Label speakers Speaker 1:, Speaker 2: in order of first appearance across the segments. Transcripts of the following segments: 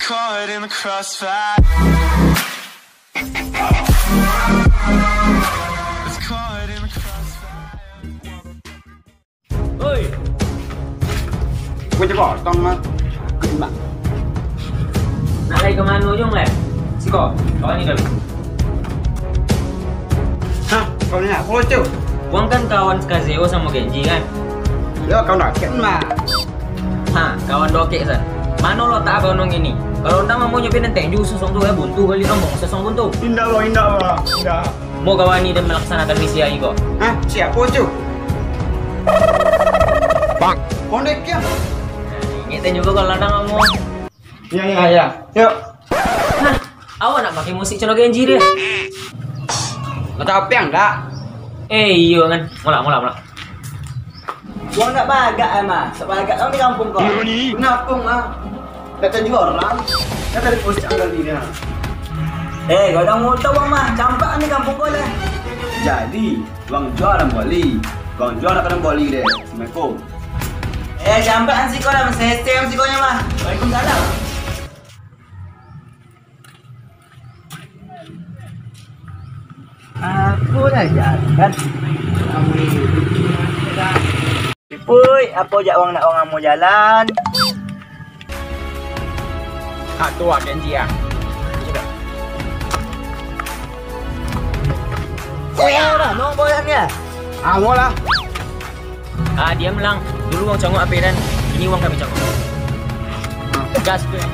Speaker 1: caught in the crossfire. Was caught in the crossfire.
Speaker 2: Oi,
Speaker 3: Gue coba tong mah. Mbak.
Speaker 2: nak lari ke mana ujung le? Siko, kawan ni dulu.
Speaker 3: Hah, kau ni nak apa tu?
Speaker 2: Wang kan kawan Skazeo sama Genji kan?
Speaker 3: Ya kau nak ken mah.
Speaker 2: Ha, kawan dokek san. Mana lo tak abang nong ini? Kalau anda mau nyobain nanti justru sosong tu buntu kali ngomong sosong buntu.
Speaker 3: Indah bang, indah.
Speaker 2: Mau kawan ni dan melaksanakan misi ai kok.
Speaker 3: Hah, siapa tu? Bang, kau nak ken?
Speaker 2: Ingat juga kalau anda ngomong.
Speaker 3: Ya. Yuk.
Speaker 2: Hah, awak nak pakai musik channel Genji dia?
Speaker 3: Kau tahu apa yang tak?
Speaker 2: Iya kan. Mulak.
Speaker 4: Gua nak bagak mah. Sebagai kau di kampung kau.
Speaker 3: Kenapa mah? Kata jual orang. Kata ada post anggal dia.
Speaker 4: Kau dah mau tahu mah. Campak ni kampung kau lah.
Speaker 3: Jadi, bang jual orang boli. Bang jual orang boli deh. Assalamualaikum.
Speaker 4: Campakan si kau dah. Sesem si kau nya mah. Waalaikumsalam. Aku dah jalan. Puy, apa jak orang mau jalan?
Speaker 3: Hak tu ah Genji ah.
Speaker 4: Orang mau bolan ya?
Speaker 3: Ah, mau lah.
Speaker 2: Ah, diam lang. Dulu wang congok ape dan ini wang kami congok. Gas tu.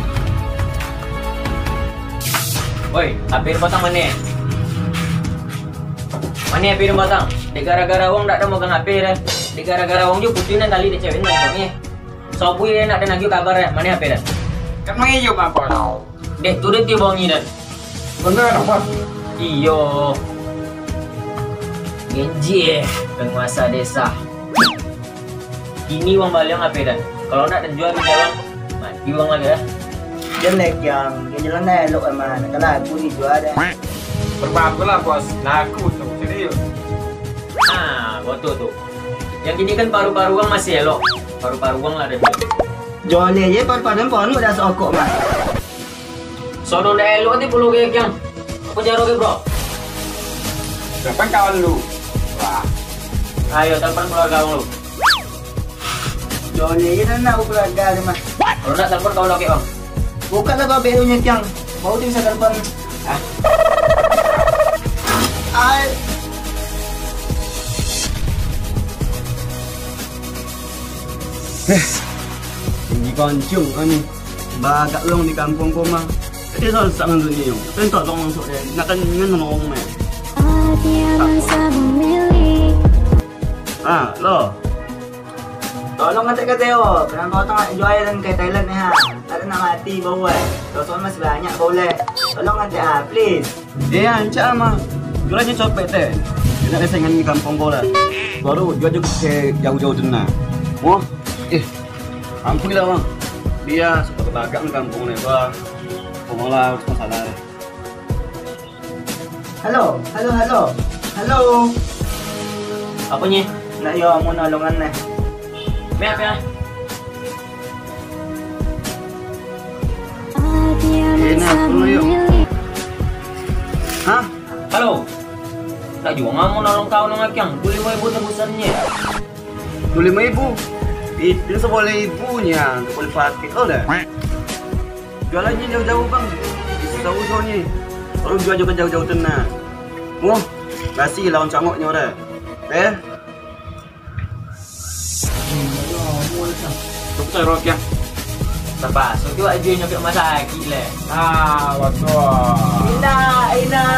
Speaker 2: Oi, ape batang mana? Mana ape batang? Dek gara-gara wang tak ada megang ape dah. Dek gara-gara wang ju putih nan tali dek cewek nan ni. Sobui dia nak ada nak kabar dah. Mana ape dah?
Speaker 3: Kan mengiyo mah bos.
Speaker 2: Dek tu dia bongi dan.
Speaker 3: Bener tak bos?
Speaker 2: Iyo. Genji penguasa desa. Ini wang baliang ape dan. Kalau nak dan jual minta wang, mati wang lagi dah.
Speaker 4: Jelek yang jalan dah elok mah. Nak lagu ni jual dah.
Speaker 3: Berbaguslah bos. Lagu tu serius.
Speaker 2: Ah, betul tu. Yang ini kan paru-paru wang masih elok. Paru-paru wang lah ada.
Speaker 4: Jual je padan pon dah sokok mah.
Speaker 2: Sono dah elok ni puluh kayak yang. Apa jaro ke bro?
Speaker 3: Depan kawan lu. Wah.
Speaker 2: Ayo telepon keluarga wang lu.
Speaker 4: Jual je dah nak keluarga dia mah.
Speaker 2: Kalau nak telepon kau nak ke bang?
Speaker 4: Bukanlah kau berunya yang. Mau tu bisa telepon. Ai.
Speaker 3: Ini kancung ani. Bagak long di kampung ko mah. Dia soal sangan dunia. Tentu dong masuk dia. Nak kan ngin ngomong meh. Lo.
Speaker 4: Tolong kata Teo. Kenapa kau tak jual dan ke Thailand ni ha? Tak ada nak mati bau Dosa masih banyak boleh. Tolong kata please.
Speaker 3: Dia ancak mah. Jualnya copet teh. Dia nak saingan di kampung ko lah. Baru jual juga ke jauh-jauh tenang. Wah. Ampun lah bang. Dia suka bagak di kampung ni bah. Pemalah masalah.
Speaker 4: Halo.
Speaker 2: Apa ni?
Speaker 4: Nak yo mau nolongan ni.
Speaker 2: Meh apa?
Speaker 3: Enak pun yuk. Hah?
Speaker 2: Halo. Tak juga mau nolong kau nong akyang. 25,000 tebusannya.
Speaker 3: 25,000. Itu seboleh ibunya. Boleh pakai. Oh dah. Jualannya jauh-jauh bang. Jauh-jauh ni. Orang jual juga jauh-jauh tenang. Wah, kasih lawan cangoknya dah. Dokter Rokia.
Speaker 2: Terpaksa tu aja nyokap rumah sakit lah.
Speaker 3: Betul.
Speaker 4: Ina.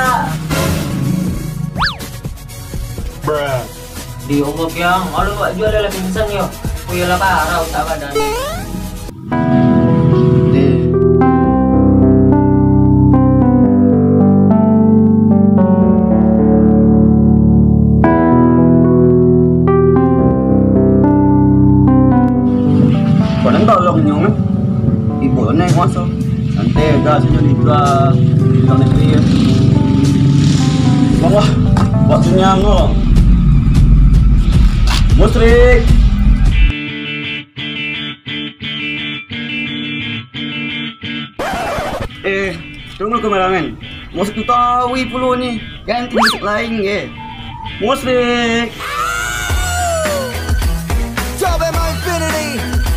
Speaker 3: Bruh.
Speaker 2: Di umur yang malu buat jual dalam pingsan yo. Puyalah parah tak badan.
Speaker 3: Tolong nyong ibu naik masuk nanti gas jadi ke negeri ya wah waktunya ngol musrik Tunggu kameramen. Musrik tahu puluh ni. Ganti musik lain ke. Musrik.
Speaker 5: Double my infinity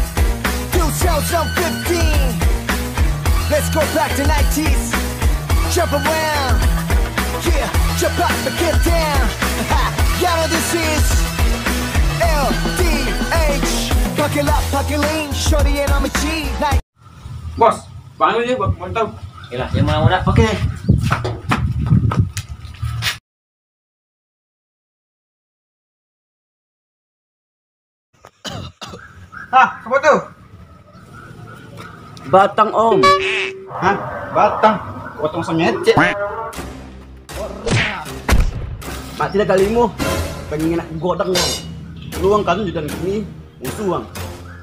Speaker 5: 2015. Let's go back to 90s. Jump around. Yeah, jump up and get down. Y'all know this is LDH. Buckle up, buckle lean. Shorty and I'm a G.
Speaker 3: Bos, panggil dia buat mantap.
Speaker 2: Yalah, yang mana-mana.
Speaker 3: Okey.
Speaker 6: Apa tu?
Speaker 3: Batang Om.
Speaker 6: Hah? Batang. Potong semecek.
Speaker 3: Mak tidak kalimu. Pengen nak godang bang. Luang kan di dalam sini musuh bang.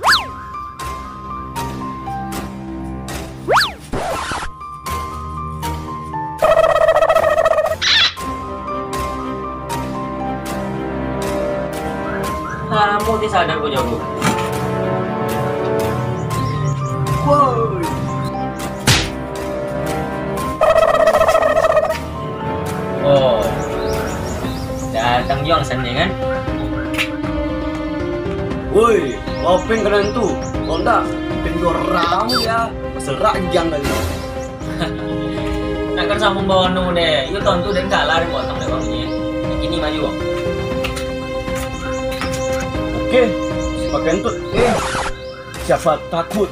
Speaker 2: Kamu tidak sadar kau jago.
Speaker 3: Woi.
Speaker 2: Oh, datang Jong sana kan?
Speaker 3: Woi, openg kalian tu. Kalau tak, penjor orang ya. Serak jang kali.
Speaker 2: Nak kan sambung bawa nu deh. Yo tahun tu dan kalah deh potong deh bang ni. Ini maju bang.
Speaker 3: Okey, pakai entut. Siapa takut?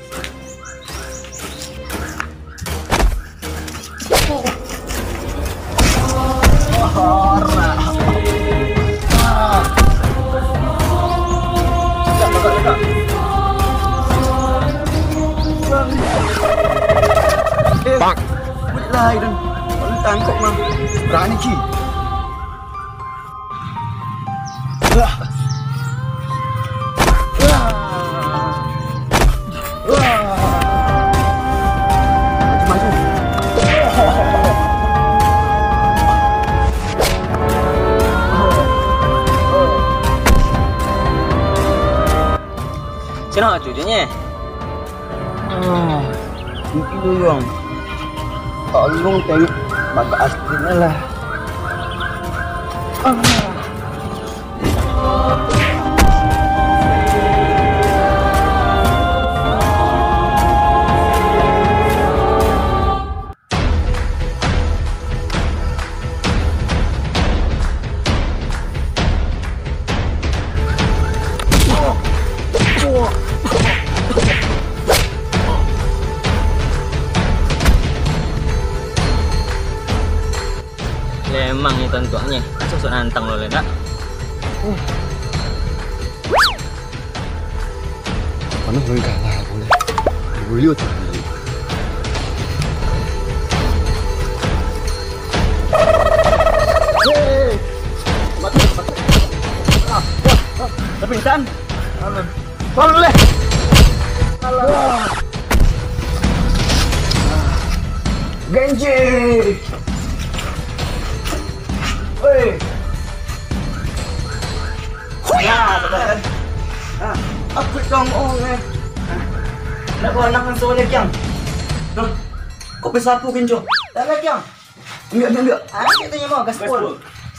Speaker 3: Lai dan tangkap mah berani ki.
Speaker 2: Sino cucunya?
Speaker 3: Mungkin dulu bang. Tolong tengok bapak aslinya lah.
Speaker 2: Memang ni tentuannya. Susuk nantang lo tak?
Speaker 3: Mana boleh kalah boleh. Boleh tu. Tapi insan. Tolong boleh. Genji. Oi. Ya, betul. Aku dong eh. Nak kau nak langsung lagi yang. Noh. Kau besapu kenjo.
Speaker 4: Tak lagi yang.
Speaker 3: Enggak.
Speaker 4: Kita tanya mau gaspol.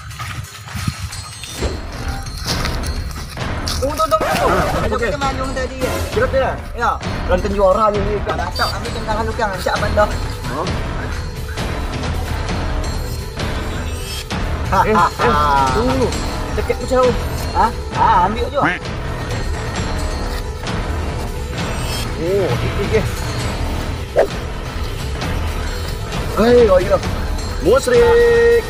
Speaker 4: Tunggu.
Speaker 3: Okey.
Speaker 4: Kita manjung tadi ya.
Speaker 3: Kira tidak?
Speaker 4: Ya.
Speaker 3: Rantan juara ni.
Speaker 4: Tak tahu ambil tengkaran lu yang cak bandar.
Speaker 3: Tunggu. Dekat tu jauh.
Speaker 4: Ambil je.
Speaker 3: Oh, okey. Hei, kau ini. Musrik.